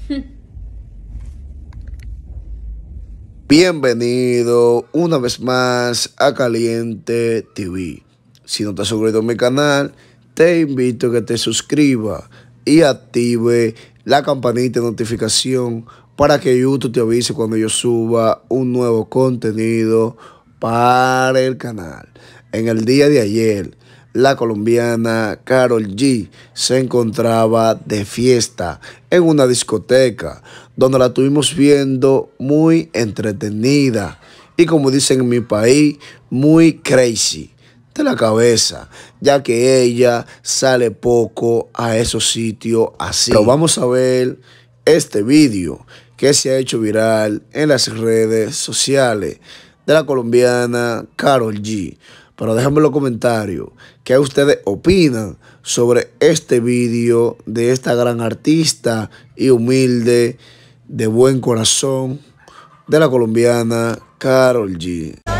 Bienvenido una vez más a Caliente TV. Si no te has suscrito a mi canal, te invito a que te suscribas y active la campanita de notificación para que YouTube te avise cuando yo suba un nuevo contenido para el canal. En el día de ayer, la colombiana Karol G se encontraba de fiesta en una discoteca donde la estuvimos viendo muy entretenida y, como dicen en mi país, muy crazy de la cabeza, ya que ella sale poco a esos sitios así. Pero vamos a ver este vídeo que se ha hecho viral en las redes sociales de la colombiana Karol G. Pero déjenme en los comentarios qué ustedes opinan sobre este vídeo de esta gran artista y humilde, de buen corazón, de la colombiana Karol G.